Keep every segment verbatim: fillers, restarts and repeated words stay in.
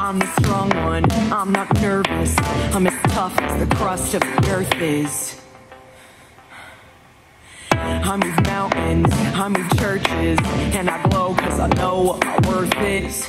I'm the strong one, I'm not nervous. I'm as tough as the crust of the earth is. I move mountains, I move churches, and I glow cause I know what my worth is.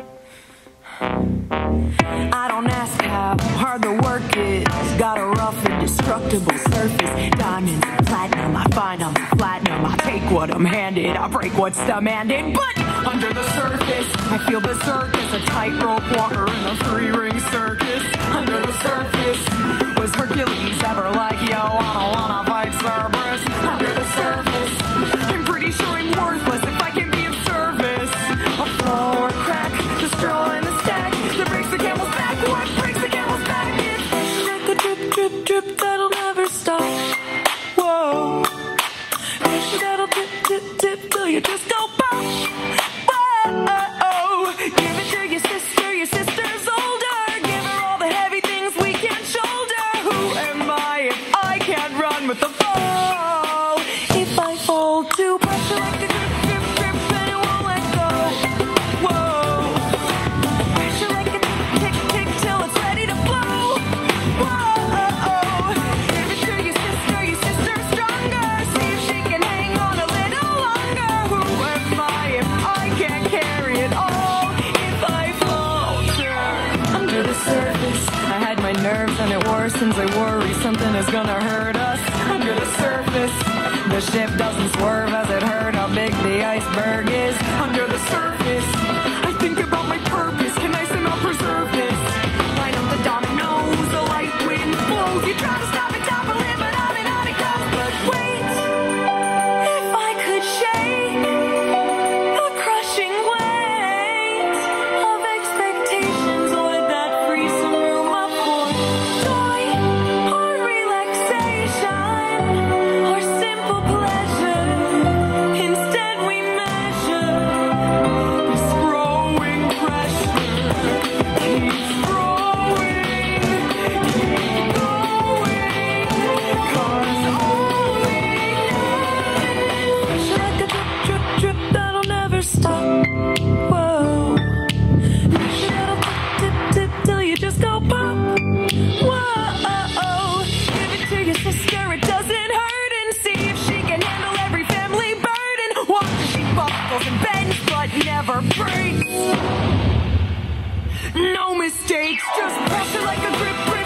I don't ask how hard the work is. Got a rough, indestructible surface. Diamonds and platinum, I find I'm platinum. I take what I'm handed, I break what's demanded. But under the surface, I feel berserk as a tightrope walker in a three-ring circus. Under the surface, was Hercules ever like, yo, I don't wanna fight Cerberus? Under the surface, I'm pretty sure I'm worthless if I can be of service. A floor crack, destroying the stack that breaks the camel's back. What breaks the camel's back? It's like a drip, drip, drip that'll never stop. Whoa, pressure that'll dip, dip, dip till you just go pop. Whoa, give it to your sister, your sister's older. Give her all the heavy things we can't shoulder. Who am I if I can't run with the fall? If I fall to pressure like a drip, drip, drip, and it won't let go. Whoa, pressure like a tick, tick, till it's ready to flow. Whoa, give it to your sister, your sister's stronger. See if she can hang on a little longer. Who am I if I can't carry it all? If I falter under the surface, I hide my nerves and it worsens. I worry something is gonna hurt us. Under the surface, the ship doesn't swerve as it hurt how big the iceberg is. Under the surface, I think about my purpose. Can I somehow preserve this? Line up the dominoes, the light wind blows. You try to stop it, topple it, but on and on it goes. But wait, if I could shake the crushing weight of expectations, would that free some room up for joy or relaxation or simple pleasure? Instead we measure this growing pressure. Keeps growing, keep going, cause all we know is pressure like a drip, drip, drip that'll never stop. Whoa, pressure that'll tip, tip, tip till you just go pop. Whoa, give it to your sister, it doesn't hurt, and see if she can handle every family burden. Watch as she buckles and bends but never breaks. No mistakes, just pressure like a grip.